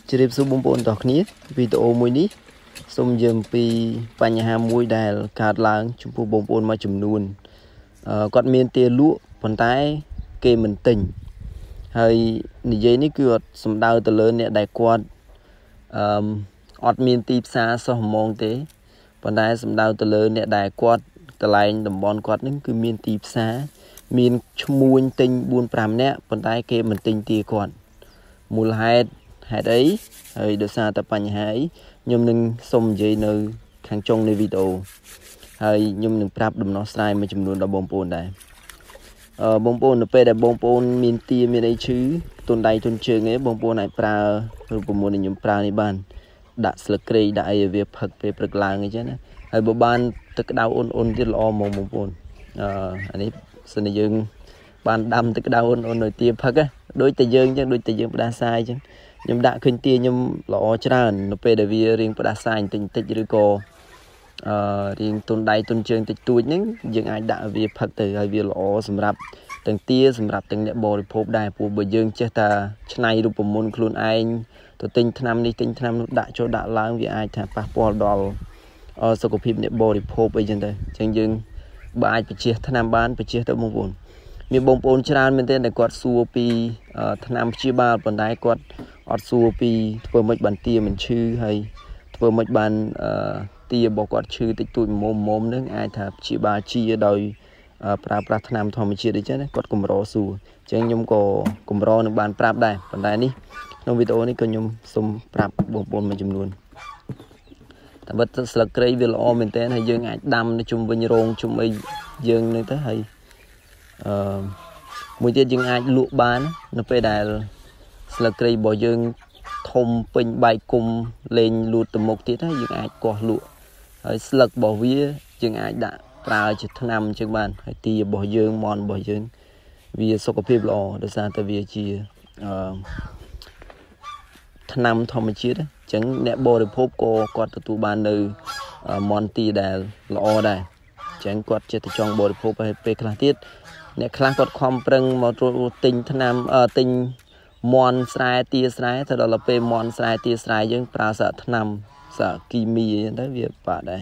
Chỉ đẹp số bông bồn đọc ní video mùi ní xong dừng vìបញ្ហាមួយដែលកើតឡើងចំពោះបងប្អូនមួយចំនួនគាត់មានទាលក់ប៉ុន្តែគេមិនទិញហើយនិយាយនេះគឺអត់សំដៅទៅលើអ្នកដែលគាត់អត់មានទីផ្សារសោះហ្មងទេប៉ុន្តែសំដៅទៅលើអ្នកដែលគាត់កន្លែងតំបន់គាត់នឹងគឺមានទីផ្សារមានឈ្មួញទិញ 4-5 នាក់ប៉ុន្តែគេមិនទិញទាគាត់មូលហេតុអីហើយដោយសារតែបញ្ហាអីខ្ញុំនឹងសូមនិយាយនៅខាងចុងនៃវីដេអូហើយខ្ញុំនឹងប្រាប់ដំណោះស្រាយមួយចំនួនដល់បងប្អូនដែរបងប្អូននៅពេលដែលបងប្អូនមានទាមានអីឈឺទុនដៃទុនជើងឯងបងប្អូនអាចប្រើរូបមន្តដែលខ្ញុំប្រើនេះបានដាក់ស្លឹកគ្រៃដាក់អីឲ្យវាផឹកពេលព្រឹកឡើងអីចឹងណាហើយបើបានទឹកក្តៅអ៊ុនទៀតល្អហ្មងបងប្អូនអានេះសិនយើងបានដាំទឹកក្តៅអ៊ុនឲ្យទាផឹកដូចតែយើងចឹងដូចតែយើងផ្ដាសាយចឹងខ្ញុំដាក់ឃើញទាខ្ញុំល្អច្រើននៅពេលដែលវារៀងផ្ដាសាយបន្តិចឬក៏រៀងទុនដៃទុនជើងតិចតួចហ្នឹងយើងអាចដាក់វាផឹកទៅហើយវាល្អសម្រាប់ទាំងទាសម្រាប់ទាំងអ្នកបរិភោគដែរព្រោះបើយើងចេះតែច្នៃរូបមន្តខ្លួនឯងទៅទិញថ្នាំនេះទិញថ្នាំនោះដាក់ចូលដាក់ឡើងវាអាចថាប៉ះពាល់ដល់សុខភាពអ្នកបរិភោគអីចឹងទៅអញ្ចឹងយើងបើអាចបញ្ជៀសថ្នាំបានបញ្ជៀសទៅបងប្អូនមានបងប្អូនច្រើនមែនទែនដែលគាត់សួរពីថ្នាំព្យាបាលប៉ុន្តែគាត់អត់សួរពីធ្វើម៉េចបានទាមិនឈឺហើយធ្វើម៉េចបានទារបស់គាត់ឈឺតិចតួចមុំនឹងអាចថាព្យាបាលជាដោយប្រើប្រាស់ថ្នាំធម្មជាតិអីចឹងណាគាត់កម្រសួរអញ្ចឹងខ្ញុំក៏កម្រនឹងបានប្រាប់ដែរប៉ុន្តែនេះក្នុងវីដេអូនេះក៏ខ្ញុំសូមប្រាប់បងប្អូនមួយចំនួនតែបើស្លឹកគ្រៃវាល្អមែនទែនហើយយើងអាចដាំនៅជុំវិញរោងជុំអីយើងនឹងទៅហើយមួយទៀតយើងអាចលក់បាននៅពេលដែលស្លឹកគ្រៃរបស់យើងធំពេញបែកគុំលេងលូតទៅមុខទៀតហើយយើងអាចកោះលក់ហើយស្លឹករបស់វាយើងអាចដាក់ប្រើជាថ្នាំអញ្ចឹងបានហើយទារបស់យើងមន់របស់យើងវាសុខភាពល្អដោយសារតែវាជាថ្នាំធម្មជាតិអញ្ចឹងអ្នកបរិភោគក៏គាត់ទទួលបាននៅមន់ទាដែលល្អដែរអញ្ចឹងគាត់ចេះតែចង់បរិភោគហើយពេលខ្លះទៀតអ្នកខ្លះគាត់ខំប្រឹងមកទិញថ្នាំទិញមន់ស្រែទាស្រែទៅដល់ពេលមន់ស្រែទាស្រែយើងប្រើសារថ្នាំសារគីមីអីទៅវាបាក់ដែរ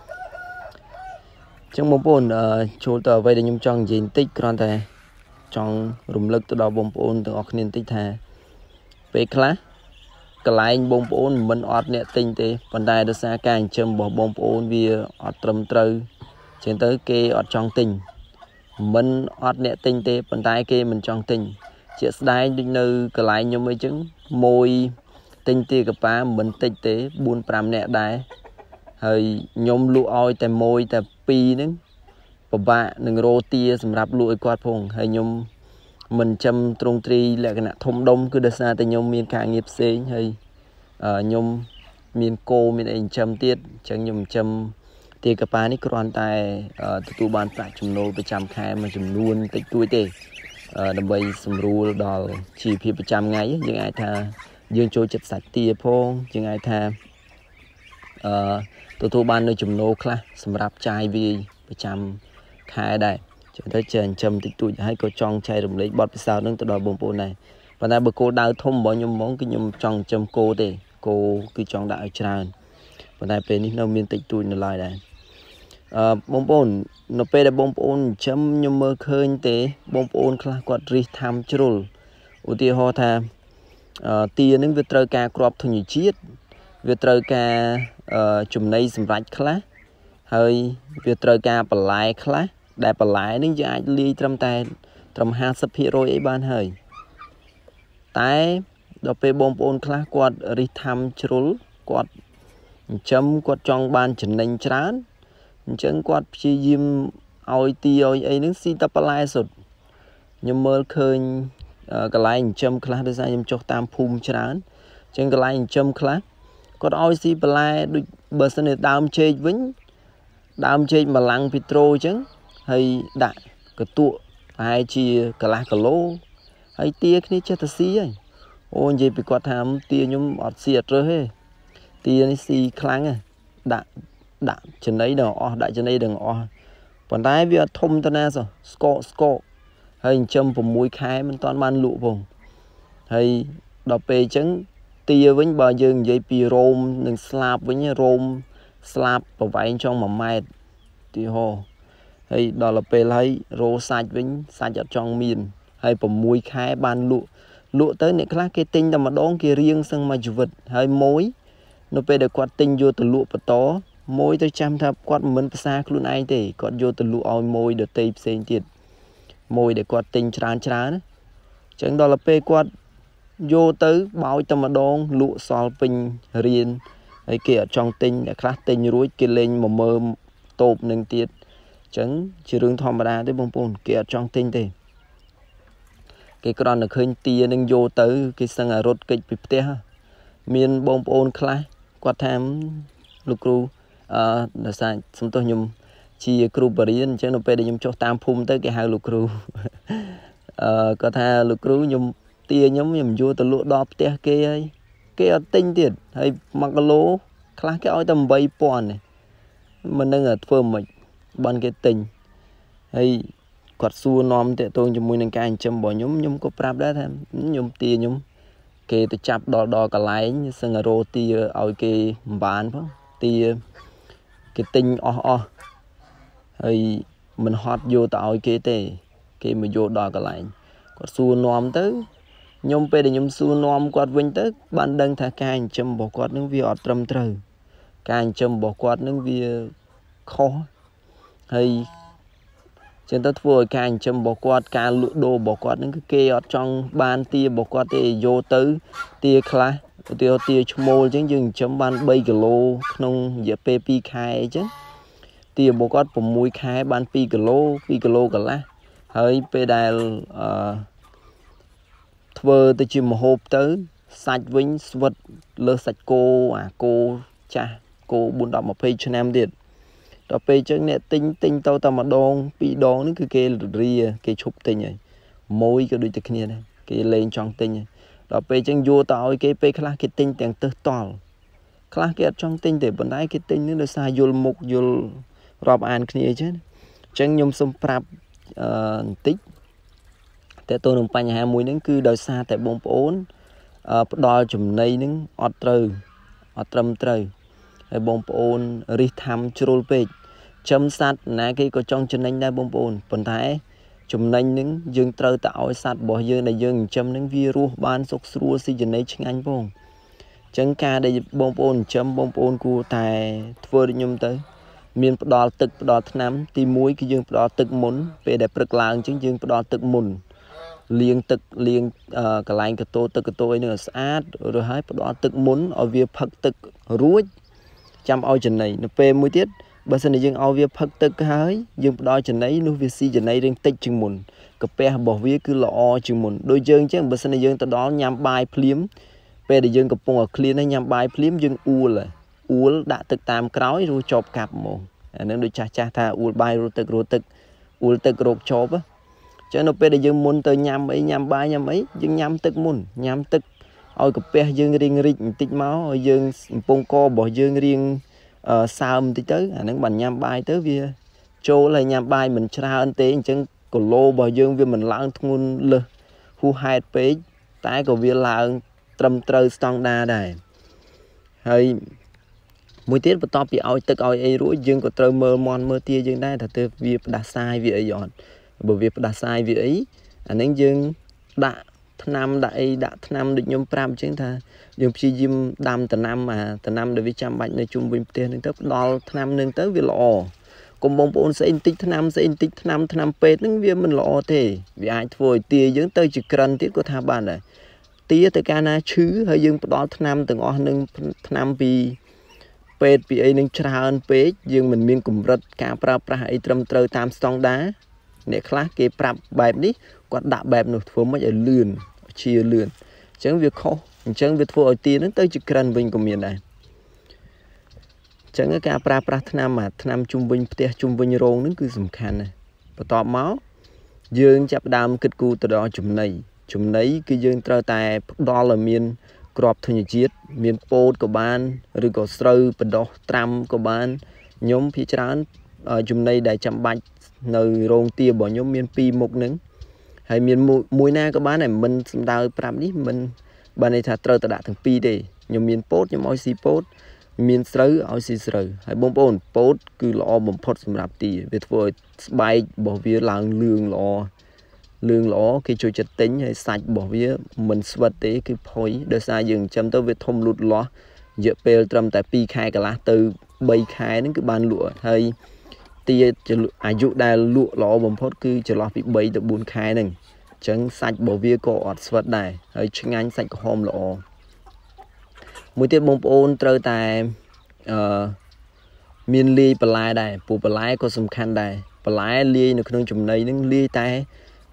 អញ្ចឹងបងប្អូនចូលទៅអ្វីដែលខ្ញុំចង់និយាយបន្តិចគ្រាន់តែចង់រំលឹកទៅដល់បងប្អូនទាំងអស់គ្នាបន្តិចថាពេលខ្លះកន្លែងបងប្អូនមិនអត់អ្នកទិញទេប៉ុន្តែដោយសារការចិញ្ចឹមរបស់បងប្អូនវាអត់ត្រឹមត្រូវអញ្ចឹងទៅគេអត់ចង់ទិញមិនអត់អ្នកទិញទេប៉ុន្តែគេមិនចង់ទិញជាក់ស្ដែងដូចនៅកន្លែងខ្ញុំអីចឹងមួយទិញទាកប៉ាមិនតិចទេ 4-5 នាក់ដែរហើយខ្ញុំលក់ឲ្យតែមួយតែ2ហ្នឹងពិបាកនឹងរោទាសម្រាប់លក់ឲ្យគាត់ផងហើយខ្ញុំមិនចាំទ្រង់ទ្រីលក្ខណៈធំដុំគឺដោយសារតែខ្ញុំមានការងារផ្សេងហើយខ្ញុំមានគោមានអីចិញ្ចឹមទៀតអញ្ចឹងខ្ញុំចិញ្ចឹមទាកប៉ានេះគ្រាន់តែទទួលបានប្រាក់ចំណូលប្រចាំខែមួយចំនួនតិចតួចទេដើម្បីសម្រួលដល់ជីវភាពប្រចាំថ្ងៃយើងអាចថាយើងចូលចិត្តសាច់ទាផងយើងអាចថាទទួលបាននៅចំណូលខ្លះសម្រាប់ចាយវាយប្រចាំខែដែរចឹងទៅចិញ្ចឹមតិចតួចហើយក៏ចង់ចែករំលែកបទពិសោធន៍នឹងទៅដល់បងប្អូនដែរប៉ុន្តែបើគោលដៅធំរបស់ខ្ញុំហ្មងគឺខ្ញុំចង់ចិញ្ចឹមគោទេគោគឺចង់ដាក់ឲ្យច្រើនប៉ុន្តែពេលនេះនៅមានតិចតួចនៅឡើយដែរបងប្អូននៅពេលដែលបងប្អូនចិញ្ចឹមខ្ញុំមើលឃើញទេបងប្អូនខ្លះគាត់រិះថាំជ្រុលឧទាហរណ៍ថាទានឹងវាត្រូវការគ្រាប់ធញ្ញជាតិវាត្រូវការចំណីសម្រាប់ខ្លះហើយវាត្រូវការបន្លែខ្លះដែលបន្លែនឹងយើងអាចលាយត្រឹម 50% អីបានហើយតែដល់ពេលបងប្អូនខ្លះគាត់រិះថាំជ្រុលគាត់ចិញ្ចឹមគាត់ចង់បានចំណេញច្រើនអញ្ចឹងគាត់ព្យាយាមឲ្យទាឲ្យអីហ្នឹងស៊ីតែបន្លែសុទ្ធខ្ញុំមើលឃើញកន្លែងចិញ្ចឹមខ្លះដោយសារខ្ញុំចុះតាមភូមិច្រើនអញ្ចឹងកន្លែងចិញ្ចឹមខ្លះគាត់ឲ្យស៊ីបន្លែដូចបើសិនជាដើមចេកវិញដើមចេកម្លាំងពីត្រូអញ្ចឹងហើយដាក់កតក់ប្រហែលជាកន្លះគីឡូហើយទាគ្នាចេះតែស៊ីហើយអូនិយាយពីគាត់ថាទាខ្ញុំអត់ស៊ីអត់រើសទេទានេះស៊ីខ្លាំងហ៎ដាក់ចំណីដល់អស់ដាក់ចំណីដល់អស់ប៉ុន្តែវាអត់ធំទៅណាសោះស្កកហើយចិញ្ចឹម6 ខែមិនតាន់បានលក់ផងហើយដល់ពេលអញ្ចឹង tia với bao dương dây pi rôm đừng slap với nhá rôm slap bảo vệ trong mà mai thì hồ hay đó là pe lấy rô sạch với sạch ở trong miền hay bầm mùi khai ban lụa lụa tới này khác cái tinh mà đón kia riêng sang mà vật hay mối nó pe được quạt tinh vô từ lụa to môi tới trăm thập quạt mình xa luôn ai thì quạt vô từ lụa oi môi được tây sen tiệt môi để quạt tinh tràn tràn chẳng đó là pe quạt vô tới bao tâm mà đón lụa sol pin riêng ấy kia trong tinh để khác tinh rối kia lên mà mơ tộp nâng tiệt chẳng chỉ riêng thòm mà đa tới bông bồn kia trong tinh thì cái con được khơi tia nâng vô tới cái sân ở rốt kịch bị té miền bông bồn khai quạt tham lục ru là sao chúng tôi nhung chi kêu bari nên chứ nó về để nhung cho tam phum tới cái hai lục ru có tha lục ru nhung tia nhóm nhung vô từ lúa đọp té cái ở tinh tiền hay mặc lố khác cái oi tầm bay pòn này mình đang ở phơm mình ban cái tình hay quạt xua nom tệ tôi cho mùi năng cài châm bỏ nhúng có prap đó thêm nhúng tia nhúng cái tôi chắp đo cả lái như sân ở rô tia ở cái bán phải tia cái tinh hay mình hot vô tạo cái tê cái mà vô đo cả lái quạt xua nom tới nhung pe để nhung xua nom quạt vinh tới ban đăng thà cài châm bỏ quạt những việc trầm trời cài châm bỏ quạt những việc khó hay trên tất vừa càng châm bỏ quạt càng lụa đồ bỏ quạt những cái kê ở trong ban tia bỏ quạt thì vô tới tia khai tia mô chứ dừng chấm ban 3 kg không dễ pp khai chứ tia bỏ quạt của mũi khai ban 2 kg cả lá hơi pedal vừa tới chìm một hộp tới sạch vinh vật lơ sạch cô cha cô buồn đọc một page cho em điện đó pe chứ nè tinh tao tao mà đòn bị đòn nó cứ kê ria kê chụp tinh này môi cái đôi tay kia này kê lên trong tinh này đó pe chứ vô tao cái pe khác cái tinh tiền tơ toàn khác cái trong tinh để bên đáy cái tinh nó là sai vô mục vô rọp an kia chứ chẳng nhung xung prap tích tại tôi nông panh hai mũi nó cứ đời xa tại bông ốn đo chùm này nó ọt trầm trời hay bông ôn ri tham trôi về chấm sát nãy cái có trong chân anh đây bông ôn phần thái chùm nanh những dương trơ tạo sát bỏ dương này dương chấm những virus ban sốc xua si chân này chính anh bông chân ca đây bông ôn chấm bông ôn của tài vừa đi nhung tới miền đỏ tực đỏ năm ti muối cái dương đỏ tực muốn về đẹp rực làng chứng dương đỏ tực mùn liên tực liên cả lành cái tôi nữa sát rồi hái đỏ tực muốn ở việc phật tực rúi chăm ao chân này nó phê mũi tiết bây giờ này dương ao việc phật tực hái dương đo chân này nó việc si chân này đang tích chừng mùn cặp pe bỏ việc cứ lọ chừng mùn đôi dương chứ bây giờ này dương từ đó nhằm bài phím pe để dương cặp bông ở clean hay nhằm bài phím dương u đã tực tam cõi rồi chọc cặp mồm nên đôi cha tha u bài rồi tực rồi chọc á cho nó pe để dương muốn tới nhằm bài nhằm ấy dương nhằm tực mùn nhằm tực ôi cặp pe dương riêng tích máu ôi dương bông co bỏ dương riêng sao tí tới nó bằng nhằm bài tới vì châu là nhằm bài mình tra ân tế chân cổ lô bỏ dương vì mình lãng thun lơ hu hai page tái của việc là trầm trơ standard này hay mỗi tiết và to bị oi tức oi ấy rối dương của trơ mơ tia dương đây thật từ việc đã sai việc ấy dọn bởi việc đã sai việc ấy nên dương đã năm được nhóm pram chứ ta dùng chi diêm đam từ năm để vi chăm bệnh này chung bình tiền nên tới đo năm nên tới việc lọ còn bông bồn sẽ in tích năm pe những việc mình lọ thế vì ai thôi tia dưỡng tới chỉ cần tiết của tha bàn này tia tới cana chứ hơi dương đó năm từng o nâng năm vì pe vì ấy nâng tràn pe dương mình miên cùng rất cả pra ấy trầm trơ tam song đá để khác cái prap bài đi quạt đạp bài nổi phố mới ở lươn chia lươn chẳng việc khó chẳng việc thua ở tiền nó tới chỉ cần bình của miền này chẳng cái pra năm trung bình rong nó cứ sầm khăn này và tọt máu dương chập đam kịch cu từ đó chùm nấy cái dương trơ tài đo là miền crop thôi chiết miền pốt của ban rồi có sâu và đo tram của ban nhóm phía trán chùm này để chăm bạch nơi rong tia bỏ nhóm miền pi một nứng hay miền mùi na các bạn này mình đào pram đi mình ban này thà trâu ta đã thằng pi đi nhom miên pốt nhom oi xì pốt miên sấy oi xì sấy hay bông bồn pốt cứ lọ bông pốt sầm rạp tì về thôi bay bỏ vía làng lương lõ khi chui chật tính hay sạch bỏ vía mình svật tế cái phối đời xa dừng chấm tới về thông lụt ló dựa pel trầm tại pi khai cả lá từ bay khai đến cái ban lụa hay tia ai dụ đài lụa lõ bông pốt cứ chờ lo bị bay được buôn khai này chẳng sạch bỏ vía cọ svật đài hay chừng anh sạch hôm lọ mỗi tiết bông ôn trơ tại miền ly bờ lai đài phụ bờ lai có sầm khăn đài bờ lai ly nó không chùm này nó ly tai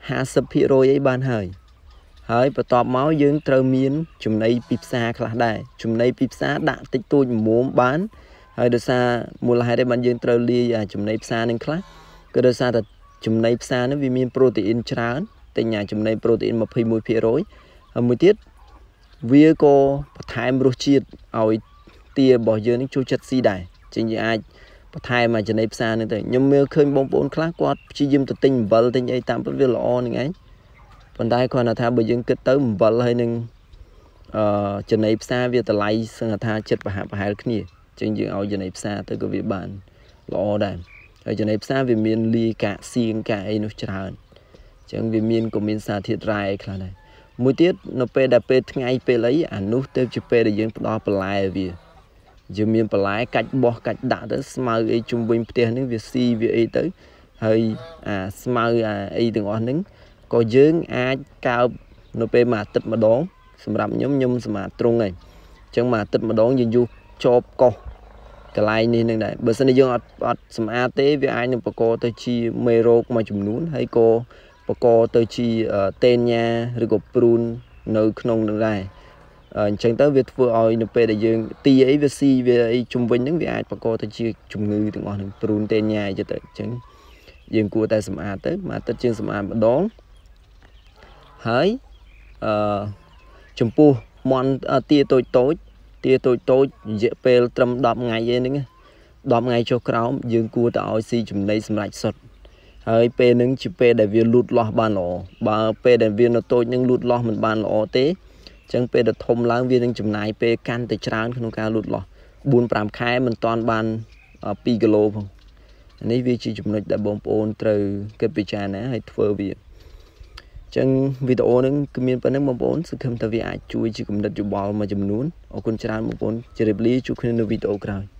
50% អីបានហើយបន្ទាប់មកយើងត្រូវមានចំណីពីផ្សារខ្លះដែរចំណីពីផ្សារដាក់តិចតួចមុំបានហើយដោយសារមូលហេតុឯបានយើងត្រូវលាយចំណីផ្សារនឹងខ្លះគឺដោយសារតែចំណីផ្សារនោះវាមានប្រូតេអ៊ីនច្រើនតែញ៉ាចំណីប្រូតេអ៊ីន 21% ហើយមួយទៀតវាក៏បន្ថែមរសជាតិឲ្យទារបស់យើងនេះចូលចិត្តស៊ីដែរចឹងយើងអាចបន្ថែមចំណីផ្សារនឹងទៅខ្ញុំមើលឃើញបងប្អូនខ្លះគាត់ព្យាយាមទៅទិញអំបិលទិញអីតាមពិតវាល្អនឹងឯងប៉ុន្តែគាត់ថាបើយើងគិតទៅអំបិលហើយនឹងចំណីផ្សារវាតម្លៃសឹងថាចិត្តប្រហែលគ្នាចឹងយើងឲ្យចំណីផ្សារទៅក៏វាបានល្អដែរហើយចំណីផ្សារវាមានលីកាសៀងកាអីនោះច្រើនចឹងវាមានក៏មានសារធាតុរ៉ែខ្លះដែរមួយទៀតនៅពេលដែលពេលថ្ងៃពេលអីអានោះទៅជាពេលដែលយើងផ្ដោតបន្លែវាយើងមានបន្លែកាច់បោះកាច់ដាក់ទៅស្មៅអីជុំវិញផ្ទះនេះវាស៊ីវាអីទៅហើយអាស្មៅអាអីទាំងអស់ហ្នឹងក៏យើងអាចកើបនៅពេលមួយអាទិត្យម្ដងសម្រាប់ខ្ញុំសម្រាប់ត្រង់ហ្នឹងអញ្ចឹងមួយអាទិត្យម្ដងយើងយុះជាប់កោះកន្លែងនេះនឹងដែរបើសិនជាយើងអត់សម្អាតទេវាអាចនឹងបកកទៅជាមេរោគមួយចំនួនហើយក៏បកកទៅជាតេនញ៉ាឬក៏ព្រូននៅក្នុងនឹងដែរអញ្ចឹងទៅវាធ្វើឲ្យនៅពេលដែលយើងទីអីវាស៊ីវាអីជុំវិញហ្នឹងវាអាចបកកទៅជាជំងឺទាំងអស់ហ្នឹងព្រូនតេនញ៉ាអីទៅអញ្ចឹងយើងគួរតែសម្អាតទៅមួយអាទិត្យជាងសម្អាតម្ដងហើយចំពោះមន់ទាតូចរយៈពេលត្រឹម10ថ្ងៃឯហ្នឹង10ថ្ងៃចុះក្រោមយើងគួរតែឲ្យស៊ីចំណីសម្រាប់សុទ្ធហើយពេលហ្នឹងជាពេលដែលវាលូតលាស់បានល្អបើពេលដែលវានៅតូចនឹងលូតលាស់មិនបានល្អទេអញ្ចឹងពេលដែលធំឡើងវានឹងចំណាយពេលកាន់តែច្រើនក្នុងការលូតលាស់ 4-5 ខែមិនតាន់បាន2 គីឡូផងនេះវាជាចំណុចដែលបងប្អូនត្រូវគិតពិចារណាហើយធ្វើវាអញ្ចឹងវីដេអូហ្នឹងគឺមានប៉ុណ្្នឹងបងប្អូនសង្ឃឹមថាវាអាចជួយជាគំនិតយោបល់មួយចំនួនអរគុណច្រើនបងប្អូនជម្រាបលាជួបគ្នានៅវីដេអូក្រោយ